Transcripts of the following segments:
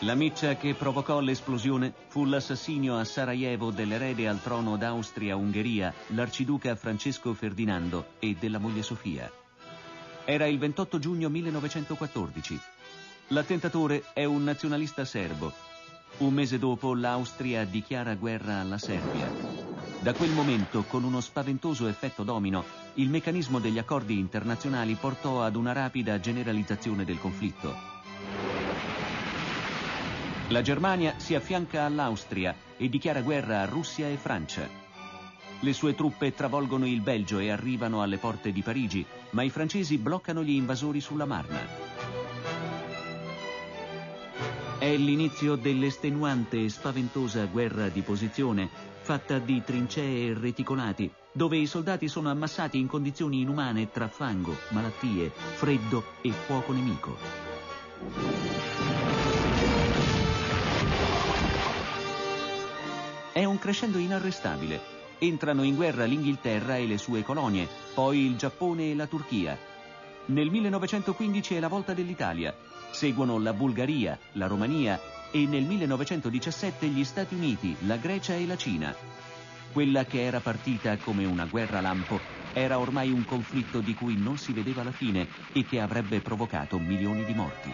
La miccia che provocò l'esplosione fu l'assassinio a Sarajevo dell'erede al trono d'Austria-Ungheria, l'arciduca Francesco Ferdinando, e della moglie Sofia. Era il 28 giugno 1914. L'attentatore è un nazionalista serbo. Un mese dopo l'Austria dichiara guerra alla Serbia. Da quel momento, con uno spaventoso effetto domino, il meccanismo degli accordi internazionali portò ad una rapida generalizzazione del conflitto. La Germania si affianca all'Austria e dichiara guerra a Russia e Francia. Le sue truppe travolgono il Belgio e arrivano alle porte di Parigi, ma i francesi bloccano gli invasori sulla Marna. È l'inizio dell'estenuante e spaventosa guerra di posizione, fatta di trincee e reticolati, dove i soldati sono ammassati in condizioni inumane tra fango, malattie, freddo e fuoco nemico. È un crescendo inarrestabile. Entrano in guerra l'Inghilterra e le sue colonie, poi il Giappone e la Turchia. Nel 1915 è la volta dell'Italia. Seguono la Bulgaria, la Romania e nel 1917 gli Stati Uniti, la Grecia e la Cina. Quella che era partita come una guerra lampo era ormai un conflitto di cui non si vedeva la fine e che avrebbe provocato milioni di morti.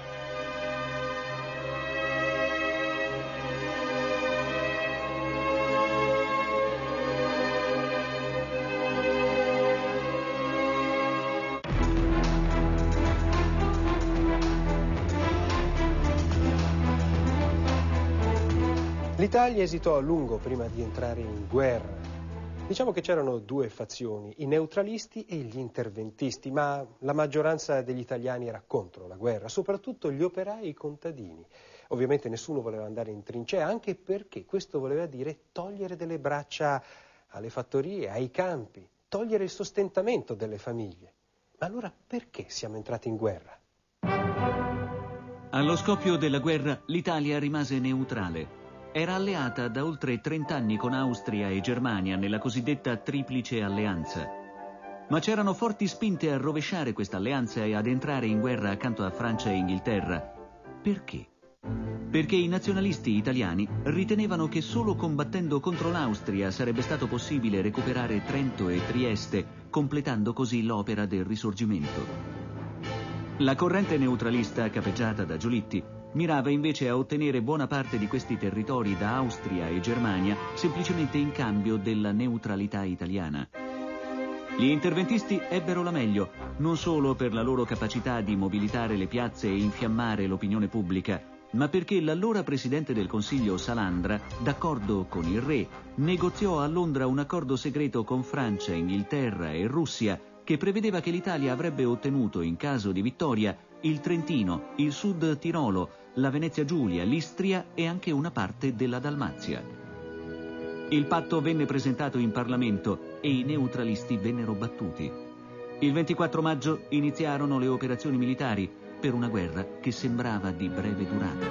L'Italia esitò a lungo prima di entrare in guerra. Diciamo che c'erano due fazioni, i neutralisti e gli interventisti, ma la maggioranza degli italiani era contro la guerra, soprattutto gli operai e i contadini. Ovviamente nessuno voleva andare in trincea, anche perché questo voleva dire togliere delle braccia alle fattorie, ai campi, togliere il sostentamento delle famiglie. Ma allora perché siamo entrati in guerra? Allo scoppio della guerra l'Italia rimase neutrale. Era alleata da oltre 30 anni con Austria e Germania nella cosiddetta Triplice Alleanza. Ma c'erano forti spinte a rovesciare questa alleanza e ad entrare in guerra accanto a Francia e Inghilterra. Perché? Perché i nazionalisti italiani ritenevano che solo combattendo contro l'Austria sarebbe stato possibile recuperare Trento e Trieste, completando così l'opera del Risorgimento. La corrente neutralista, capeggiata da Giolitti, mirava invece a ottenere buona parte di questi territori da Austria e Germania semplicemente in cambio della neutralità italiana. Gli interventisti ebbero la meglio, non solo per la loro capacità di mobilitare le piazze e infiammare l'opinione pubblica, ma perché l'allora presidente del Consiglio Salandra, d'accordo con il re, negoziò a Londra un accordo segreto con Francia, Inghilterra e Russia che prevedeva che l'Italia avrebbe ottenuto, in caso di vittoria, il Trentino, il Sud Tirolo, la Venezia Giulia, l'Istria e anche una parte della Dalmazia. Il patto venne presentato in Parlamento e i neutralisti vennero battuti. Il 24 maggio iniziarono le operazioni militari per una guerra che sembrava di breve durata.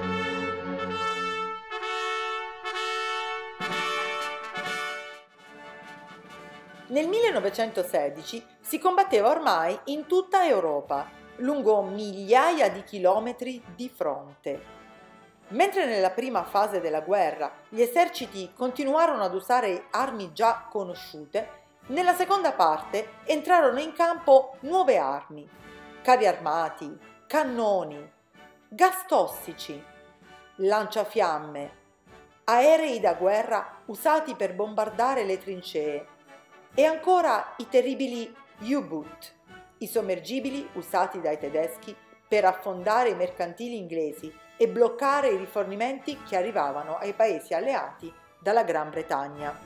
Nel 1916 si combatteva ormai in tutta Europa, lungo migliaia di chilometri di fronte. Mentre nella prima fase della guerra gli eserciti continuarono ad usare armi già conosciute, nella seconda parte entrarono in campo nuove armi, carri armati, cannoni, gas tossici, lanciafiamme, aerei da guerra usati per bombardare le trincee e ancora i terribili U-boot, i sommergibili usati dai tedeschi per affondare i mercantili inglesi e bloccare i rifornimenti che arrivavano ai paesi alleati dalla Gran Bretagna.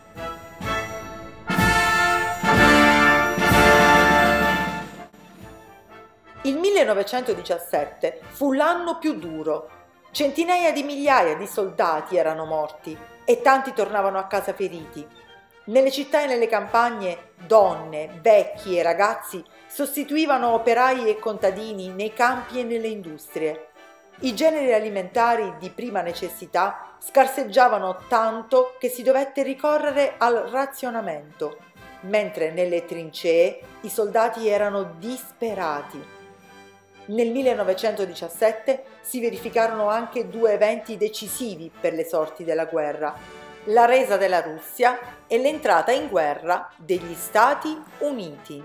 Il 1917 fu l'anno più duro. Centinaia di migliaia di soldati erano morti e tanti tornavano a casa feriti. Nelle città e nelle campagne donne, vecchi e ragazzi sostituivano operai e contadini nei campi e nelle industrie. I generi alimentari di prima necessità scarseggiavano tanto che si dovette ricorrere al razionamento, mentre nelle trincee i soldati erano disperati. Nel 1917 si verificarono anche due eventi decisivi per le sorti della guerra: la resa della Russia e l'entrata in guerra degli Stati Uniti.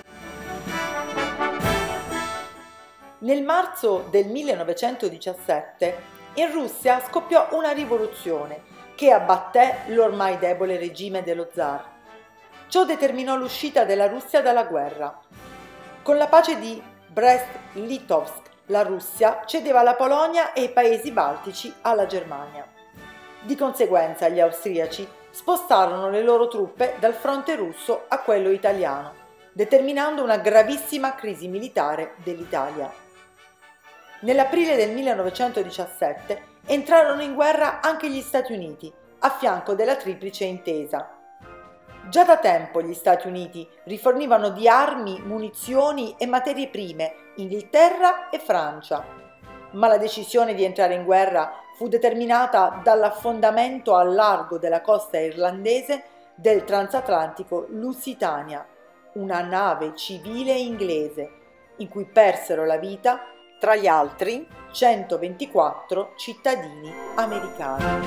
Nel marzo del 1917 in Russia scoppiò una rivoluzione che abbatté l'ormai debole regime dello zar. Ciò determinò l'uscita della Russia dalla guerra. Con la pace di Brest-Litovsk, la Russia cedeva la Polonia e i paesi baltici alla Germania. Di conseguenza gli austriaci spostarono le loro truppe dal fronte russo a quello italiano, determinando una gravissima crisi militare dell'Italia. Nell'aprile del 1917 entrarono in guerra anche gli Stati Uniti, a fianco della Triplice Intesa. Già da tempo gli Stati Uniti rifornivano di armi, munizioni e materie prime Inghilterra e Francia, ma la decisione di entrare in guerra fu determinata dall'affondamento al largo della costa irlandese del transatlantico Lusitania, una nave civile inglese, in cui persero la vita, tra gli altri, 124 cittadini americani.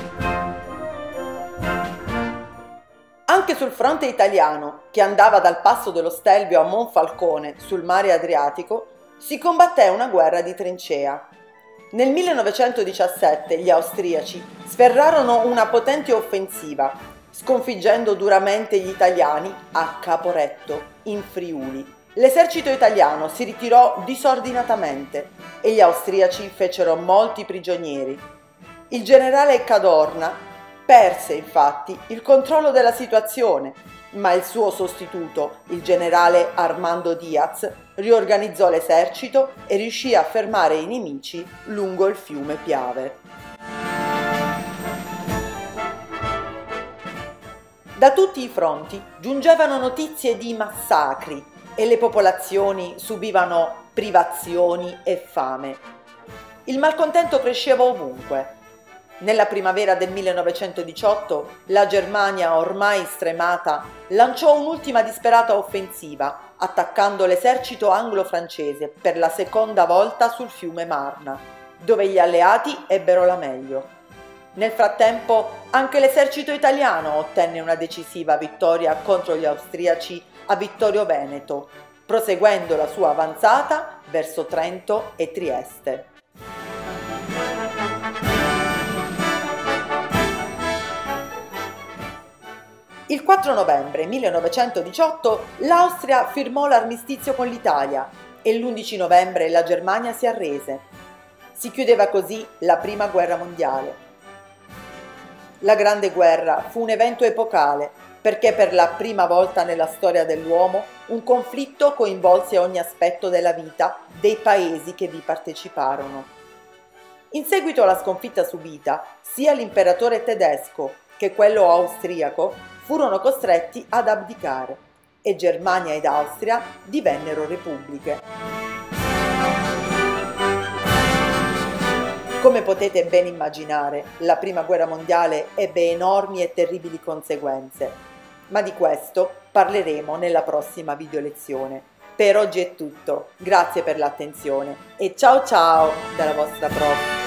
Anche sul fronte italiano, che andava dal passo dello Stelvio a Monfalcone sul mare Adriatico, si combatté una guerra di trincea. Nel 1917 gli austriaci sferrarono una potente offensiva, sconfiggendo duramente gli italiani a Caporetto, in Friuli. L'esercito italiano si ritirò disordinatamente e gli austriaci fecero molti prigionieri. Il generale Cadorna perse infatti il controllo della situazione, ma il suo sostituto, il generale Armando Diaz, riorganizzò l'esercito e riuscì a fermare i nemici lungo il fiume Piave. Da tutti i fronti giungevano notizie di massacri e le popolazioni subivano privazioni e fame. Il malcontento cresceva ovunque. Nella primavera del 1918 la Germania, ormai stremata, lanciò un'ultima disperata offensiva, attaccando l'esercito anglo-francese per la seconda volta sul fiume Marna, dove gli alleati ebbero la meglio. Nel frattempo anche l'esercito italiano ottenne una decisiva vittoria contro gli austriaci a Vittorio Veneto, proseguendo la sua avanzata verso Trento e Trieste. Il 4 novembre 1918 l'Austria firmò l'armistizio con l'Italia e l'11 novembre la Germania si arrese. Si chiudeva così la Prima Guerra Mondiale. La Grande Guerra fu un evento epocale perché per la prima volta nella storia dell'uomo un conflitto coinvolse ogni aspetto della vita dei paesi che vi parteciparono. In seguito alla sconfitta subita, sia l'imperatore tedesco che quello austriaco furono costretti ad abdicare e Germania ed Austria divennero repubbliche. Come potete ben immaginare, la Prima Guerra Mondiale ebbe enormi e terribili conseguenze, ma di questo parleremo nella prossima video lezione. Per oggi è tutto, grazie per l'attenzione e ciao ciao dalla vostra prof.